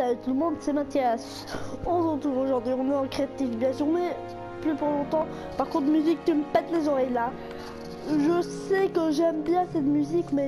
salut tout le monde, c'est Mathias. On se retrouve aujourd'hui, on est en créatif bien sûr, mais plus pour longtemps. Par contre, musique, tu me pètes les oreilles là. Je sais que j'aime bien cette musique, mais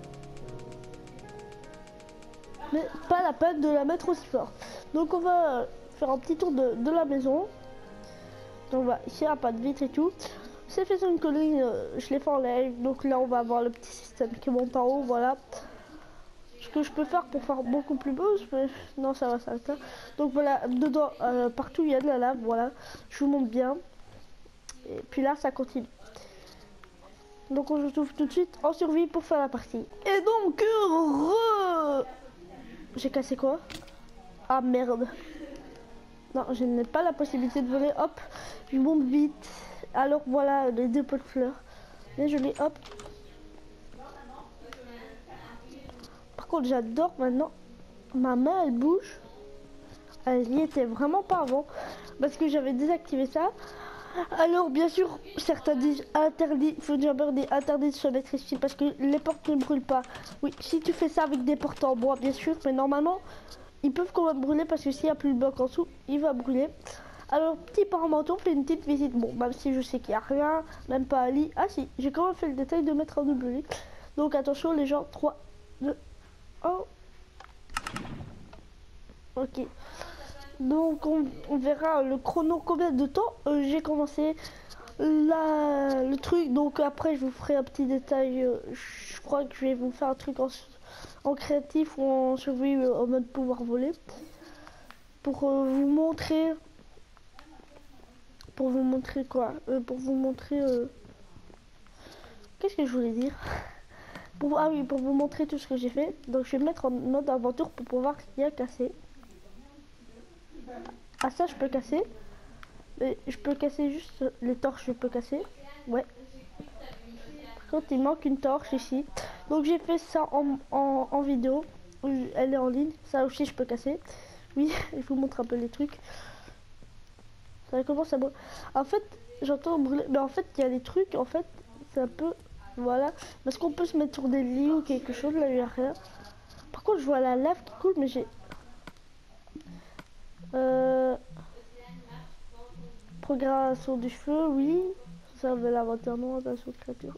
pas la peine de la mettre aussi fort. Donc on va faire un petit tour de la maison. Donc voilà, ici il n'y a pas de vitre et tout. C'est fait sur une colline, je l'ai fait en live. Donc là on va avoir le petit système qui monte en haut, voilà. Ce que je peux faire pour faire beaucoup plus beau, non ça va s'arrêter. Donc voilà, dedans, partout il y a de la lave, voilà. Je vous montre bien. Et puis là ça continue. Donc on se retrouve tout de suite en survie pour faire la partie. Et donc, j'ai cassé quoi? Ah merde. Non, je n'ai pas la possibilité de voler, hop, je monte vite. Alors voilà les deux pots de fleurs. Mais je les hop. Par contre j'adore maintenant. Ma main elle bouge. Elle y était vraiment pas avant. Parce que j'avais désactivé ça. Alors bien sûr certains disent interdit, Foodjammer dit interdit de se mettre ici parce que les portes ne brûlent pas. Oui, si tu fais ça avec des portes en bois bien sûr, mais normalement ils peuvent quand même brûler parce que s'il n'y a plus le bloc en dessous, il va brûler. Alors petit paramento, on fait une petite visite. Bon, même si je sais qu'il n'y a rien, même pas un lit. Ah si, j'ai quand même fait le détail de mettre un double lit. Donc attention les gens, 3, 2, 1. Ok. Donc on verra le chrono combien de temps j'ai commencé le truc. Donc après je vous ferai un petit détail. Je crois que je vais vous faire un truc en créatif ou en survie en mode pouvoir voler. Pour vous montrer. Pour vous montrer quoi pour vous montrer. Qu'est-ce que je voulais dire ah oui, pour vous montrer tout ce que j'ai fait. Donc je vais me mettre en mode aventure pour pouvoir ce qu'il y a cassé. Ah ça je peux casser. Et je peux casser juste les torches, je peux casser. Ouais. Par contre il manque une torche ici. Donc j'ai fait ça en vidéo. Elle est en ligne. Ça aussi je peux casser. Oui, je vous montre un peu les trucs. Ça commence à brûler. En fait, j'entends brûler. Mais en fait, il y a les trucs. En fait, c'est un peu. Voilà. Parce qu'on peut se mettre sur des lits ou quelque chose. Là, il n'y a rien. Par contre, je vois la lave qui coule, mais j'ai. Progression du feu, oui. Ça veut l'inventaire, non, attention de créature.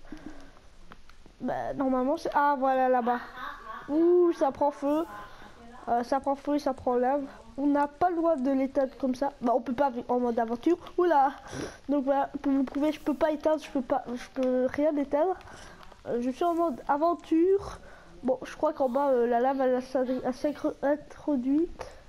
Bah, normalement, c'est. Ah, voilà, là-bas. Ouh, ça prend feu. Ça prend feu et ça prend lave. On n'a pas le droit de l'éteindre comme ça. Bah, on peut pas en mode aventure. Oula. Donc voilà, pour vous prouver, je peux pas éteindre, je peux rien éteindre. Je suis en mode aventure. Bon, je crois qu'en bas, la lave elle s'est introduit.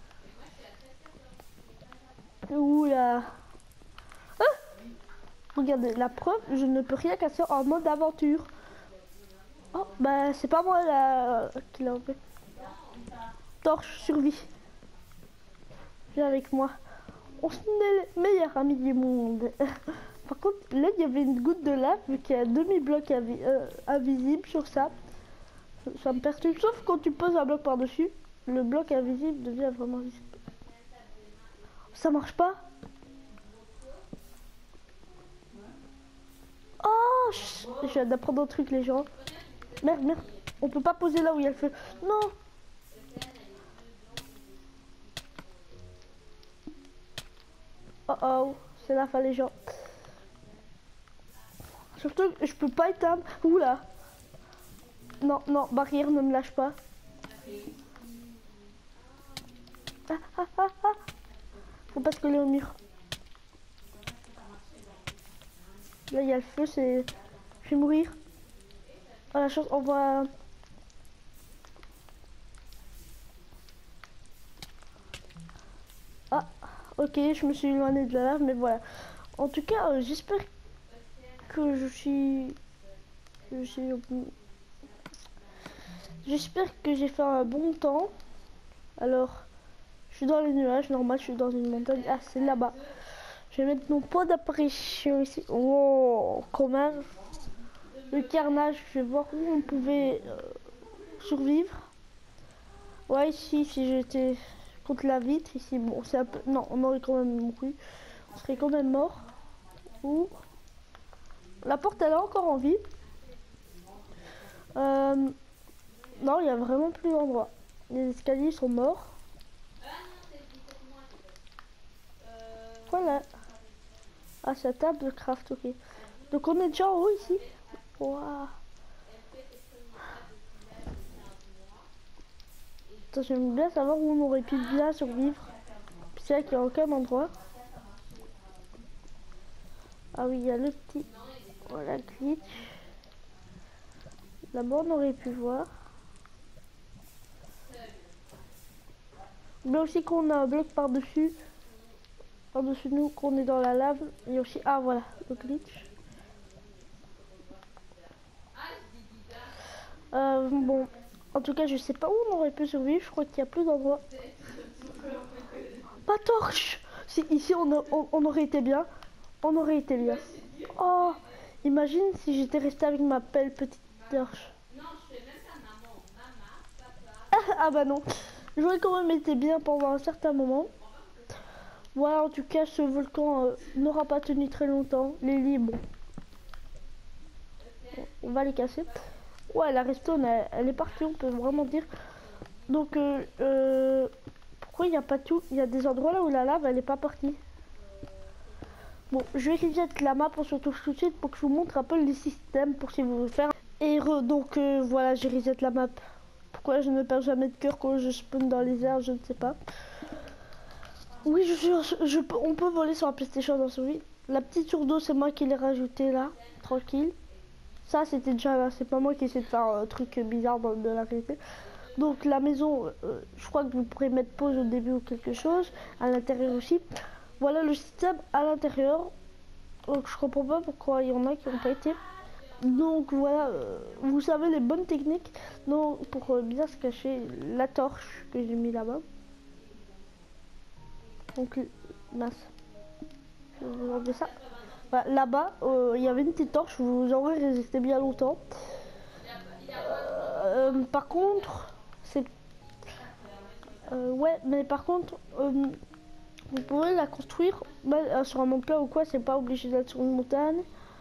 Oula. Ah, regardez, la preuve, je ne peux rien casser en mode aventure. Oh, bah c'est pas moi là qui l'a fait. Torche, survie. Viens avec moi. On est les meilleurs amis du monde. Par contre, là, il y avait une goutte de lave, vu qu'il y a un demi-bloc invisible sur ça. Ça me perturbe, sauf quand tu poses un bloc par-dessus, le bloc invisible devient vraiment visible. Ça marche pas? Oh, je viens d'apprendre un truc, les gens. Merde, merde. On peut pas poser là où il y a le feu. Non. Oh oh, c'est la fin les gens. Surtout que je peux pas éteindre. Oula. Non, non, barrière, ne me lâche pas. Ah, ah, ah, ah. Faut pas se coller au mur. Là, il y a le feu, c'est... Je vais mourir. Ah, la chance, on va... Ah, ok, je me suis éloigné de la lave, mais voilà. En tout cas, j'espère que j'espère que j'ai fait un bon temps. Alors, je suis dans les nuages, normal, je suis dans une montagne. Ah, c'est là-bas. Je vais mettre mon point d'apparition ici. Oh, quand même. Le carnage, je vais voir où on pouvait survivre. Ouais, ici, si j'étais contre la vitre, ici, bon, c'est un peu... Non, on aurait quand même mouru. On serait quand même mort. Ouh. La porte, elle est encore en vie. Non, il n'y a vraiment plus d'endroit. Les escaliers sont morts. Voilà. Ah, sa table de craft, ok. Donc on est déjà en haut ici. Waouh. J'aime bien savoir où on aurait pu bien survivre. Puis c'est vrai qu'il y a aucun endroit. Ah oui, il y a le petit... Voilà, glitch. Là-bas, on aurait pu voir. Mais aussi qu'on a un bloc par-dessus. Par-dessus nous, qu'on est dans la lave. Et aussi... Ah, voilà, le glitch. Bon, en tout cas, je sais pas où on aurait pu survivre. Je crois qu'il y a plus d'endroits. Pas torche. Si, ici, on aurait été bien. On aurait été bien. Oh, imagine si j'étais resté avec ma belle petite torche. Ah bah non. J'aurais quand même été bien pendant un certain moment. Voilà, en tout cas, ce volcan n'aura pas tenu très longtemps. Les lits, bon. On va les casser. Ouais, la redstone, elle est partie, on peut vraiment dire. Donc, pourquoi il n'y a pas tout? Il y a des endroits là où la lave, elle n'est pas partie. Bon, je vais reset la map, on se retrouve tout de suite pour que je vous montre un peu les systèmes pour si vous voulez faire. Et donc, voilà, j'ai reset la map. Pourquoi je ne perds jamais de cœur quand je spawn dans les airs, je ne sais pas. Oui, on peut voler sur la PlayStation dans ce jeu. La petite surdose, c'est moi qui l'ai rajouté là, tranquille. Ça, c'était déjà là, c'est pas moi qui essaie de faire un truc bizarre de la réalité. Donc la maison, je crois que vous pourrez mettre pause au début ou quelque chose, à l'intérieur aussi. Voilà le système à l'intérieur. Donc je comprends pas pourquoi il y en a qui n'ont pas été. Donc voilà, vous savez les bonnes techniques. Donc pour bien se cacher, la torche que j'ai mis là-bas. Donc mince, je vais vous enlever ça. Voilà, là-bas, il y avait une petite torche, vous aurez résisté bien longtemps. Par contre, c'est... ouais, mais par contre, vous pouvez la construire sur un mont plat ou quoi, c'est pas obligé d'être sur une montagne.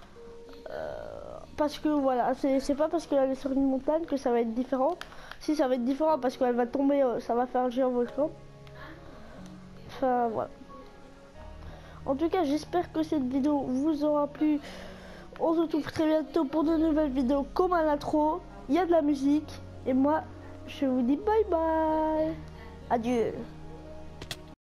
Parce que voilà, c'est pas parce qu'elle est sur une montagne que ça va être différent. Si, ça va être différent parce qu'elle va tomber, ça va faire un géant volcan. Enfin, voilà. En tout cas, j'espère que cette vidéo vous aura plu. On se retrouve très bientôt pour de nouvelles vidéos comme à l'intro. Il y a de la musique. Et moi, je vous dis bye bye. Adieu.